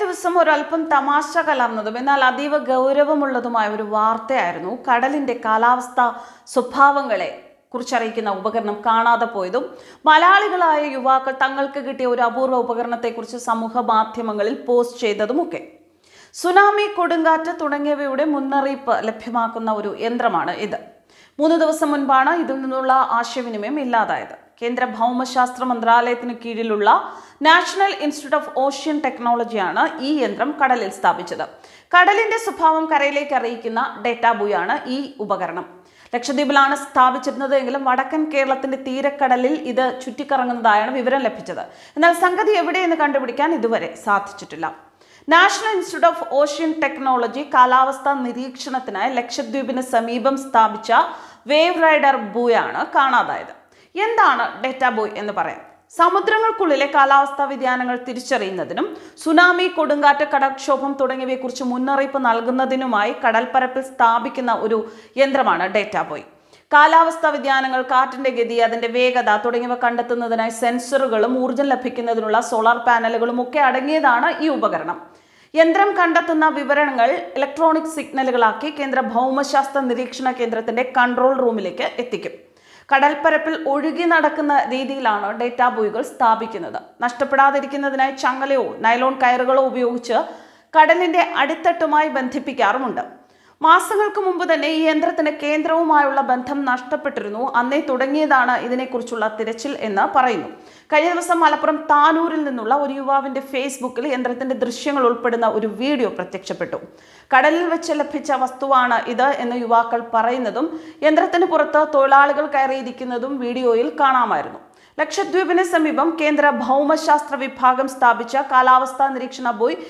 ദിവസം ഒരൽപ്പം തമാശ കലർന്നതും എന്നാൽ അതീവ ഗൗരവമുള്ളതുമായ ഒരു വാർത്തയായിരുന്നു കടലിന്റെ കാലാവസ്ഥാ സ്വഭാവങ്ങളെ കുറിച്ചറിയിക്കുന്ന ഉപകരണം കാണാതെ പോയതും മലയാളികളായ യുവാക്കൾ തങ്ങൾക്ക് കിട്ടിയ ഒരു അപൂർവ ഉപകരണത്തെക്കുറിച്ച് സമൂഹ മാധ്യമങ്ങളിൽ പോസ്റ്റ് ചെയ്തതുമൊക്കെ. സുനാമി, കൊടുങ്കാറ്റ് തുടങ്ങിയവയുടെ മുന്നറിയിപ്പ് ലഭ്യമാക്കുന്ന ഒരു യന്ത്രമാണ് ഇത്. 3 ദിവസം മുൻപാണ് ഇതിൽ നിന്നുള്ള ആശയവിനിമയം ഇല്ലാതായത്. കേന്ദ്ര ഭൗമശാസ്ത്ര മന്ത്രാലയത്തിന് കീഴിലുള്ള നാഷണൽ ഇൻസ്റ്റിറ്റ്യൂട്ട് ഓഫ് ഓഷ്യൻ ടെക്നോളജിയാണ് ഈ യന്ത്രം കടലിൽ സ്ഥാപിച്ചത്. കടലിന്റെ സ്വഭാവം കരയിലേക്ക് അറിയിക്കുന്ന ഡേറ്റാ ബുയാണ് ഈ ഉപകരണം. ലക്ഷദ്വീപിലാണ് സ്ഥാപിച്ചിരുന്നത് എങ്കിലും വടക്കൻ കേരളത്തിന്റെ തീരക്കടലിൽ ഇത് ചുറ്റിക്കറങ്ങുന്നതായാണ് വിവരം ലഭിച്ചത്. എന്നാൽ സംഗതി എവിടെയെന്ന് കണ്ടുപിടിക്കാൻ ഇതുവരെ സാധിച്ചിട്ടില്ല. National institute of ocean technology കാലാവസ്ഥാ നിരീക്ഷണത്തിനായി ലക്ഷദ്വീപിന് സമീപം സ്ഥാപിച്ച വേവ് റൈഡർ ബുയാണ് കാണാതായത്. എന്താണ് ഡേറ്റാ ബോയ് എന്ന് പറയാം. സമുദ്രങ്ങൾക്കുള്ളിലെ കാലാവസ്ഥാ വ്യതിയാനങ്ങൾ തിരിച്ചറിയുന്നതിനും സുനാമി, കൊടുങ്കാറ്റ്, കടൽക്ഷോഭം തുടങ്ങിയവയെക്കുറിച്ച് മുന്നറിയിപ്പ് നൽകുന്നതിനുമായി കടൽപ്പരപ്പിൽ സ്ഥാപിക്കുന്ന ഒരു യന്ത്രമാണ് ഡേറ്റാ ബോയ്. കാലാവസ്ഥാ വ്യതിയാനങ്ങൾ, കാറ്റിന്റെ ഗതി, അതിന്റെ വേഗത തുടങ്ങിയവ കണ്ടെത്തുന്നതിനായി സെൻസറുകളും ഊർജ്ജം ലഭിക്കുന്നതിനുള്ള സോളാർ പാനലുകളും ഒക്കെ അടങ്ങിയതാണ് ഈ ഉപകരണം. യന്ത്രം കണ്ടെത്തുന്ന വിവരങ്ങൾ ഇലക്ട്രോണിക് സിഗ്നലുകളാക്കി കേന്ദ്ര ഭൗമശാസ്ത്ര നിരീക്ഷണ കേന്ദ്രത്തിന്റെ കൺട്രോൾ റൂമിലേക്ക് എത്തിക്കും. കടൽപ്പരപ്പിൽ ഒഴുകി നടക്കുന്ന രീതിയിലാണ് ഡേറ്റാ ബോയ്കൾ സ്ഥാപിക്കുന്നത്. നഷ്ടപ്പെടാതിരിക്കുന്നതിനായി ചങ്ങലയോ നൈലോൺ കയറുകളോ ഉപയോഗിച്ച് കടലിന്റെ അടിത്തട്ടുമായി ബന്ധിപ്പിക്കാറുമുണ്ട്. മാസങ്ങൾക്ക് മുമ്പ് തന്നെ ഈ യന്ത്രത്തിന് കേന്ദ്രവുമായുള്ള ബന്ധം നഷ്ടപ്പെട്ടിരുന്നു. അന്നേ തുടങ്ങിയതാണ് ഇതിനെക്കുറിച്ചുള്ള തിരച്ചിൽ എന്ന് പറയുന്നു. കഴിഞ്ഞ ദിവസം മലപ്പുറം താനൂരിൽ നിന്നുള്ള ഒരു യുവാവിന്റെ ഫേസ്ബുക്കിൽ യന്ത്രത്തിന്റെ ദൃശ്യങ്ങൾ ഉൾപ്പെടുന്ന ഒരു വീഡിയോ പ്രത്യക്ഷപ്പെട്ടു. കടലിൽ വെച്ച് ലഭിച്ച വസ്തുവാണ് ഇത് എന്ന് യുവാക്കൾ പറയുന്നതും യന്ത്രത്തിന് പുറത്ത് തൊഴിലാളികൾ കയറിയിരിക്കുന്നതും വീഡിയോയിൽ കാണാമായിരുന്നു. ലക്ഷദ്വീപിന് സമീപം കേന്ദ്ര ഭൗമശാസ്ത്ര വിഭാഗം സ്ഥാപിച്ച കാലാവസ്ഥാ നിരീക്ഷണ ബോയ്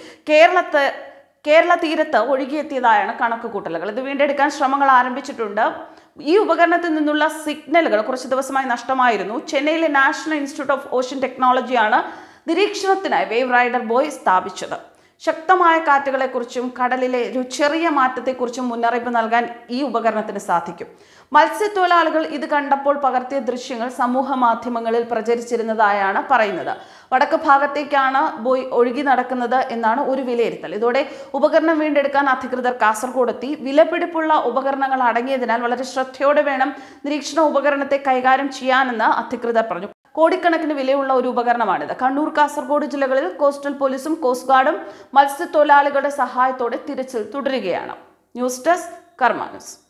കേരള തീരത്ത് ഒഴുകിയെത്തിയതായാണ് കണക്കുകൂട്ടലുകൾ. ഇത് വീണ്ടെടുക്കാൻ ശ്രമങ്ങൾ ആരംഭിച്ചിട്ടുണ്ട്. ഈ ഉപകരണത്തിൽ നിന്നുള്ള സിഗ്നലുകൾ കുറച്ച് ദിവസമായി നഷ്ടമായിരുന്നു. ചെന്നൈയിലെ നാഷണൽ ഇൻസ്റ്റിറ്റ്യൂട്ട് ഓഫ് ഓഷ്യൻ ടെക്നോളജിയാണ് നിരീക്ഷണത്തിനായി വേവ് റൈഡർ ബോയ് സ്ഥാപിച്ചത്. ശക്തമായ കാറ്റുകളെക്കുറിച്ചും കടലിലെ ഒരു ചെറിയ മാറ്റത്തെക്കുറിച്ചും മുന്നറിയിപ്പ് നൽകാൻ ഈ ഉപകരണത്തിന് സാധിക്കും. മത്സ്യത്തൊഴിലാളികൾ ഇത് കണ്ടപ്പോൾ പകർത്തിയ ദൃശ്യങ്ങൾ സമൂഹ മാധ്യമങ്ങളിൽ പ്രചരിച്ചിരുന്നതായാണ് പറയുന്നത്. വടക്ക് ഭാഗത്തേക്കാണ് ബോയ് ഒഴുകി നടക്കുന്നത് എന്നാണ് ഒരു വിലയിരുത്തൽ. ഇതോടെ ഉപകരണം വീണ്ടെടുക്കാൻ അധികൃതർ കാസർഗോഡ് എത്തി. വിലപിടിപ്പുള്ള ഉപകരണങ്ങൾ അടങ്ങിയതിനാൽ വളരെ ശ്രദ്ധയോടെ വേണം നിരീക്ഷണ ഉപകരണത്തെ കൈകാര്യം ചെയ്യാനെന്ന് അധികൃതർ പറഞ്ഞു. കോടിക്കണക്കിന് വിലയുള്ള ഒരു ഉപകരണമാണിത്. കണ്ണൂർ, കാസർഗോഡ് ജില്ലകളിൽ കോസ്റ്റൽ പോലീസും കോസ്റ്റ് ഗാർഡും മത്സ്യത്തൊഴിലാളികളുടെ സഹായത്തോടെ തിരച്ചിൽ തുടരുകയാണ്. News desk Karma news.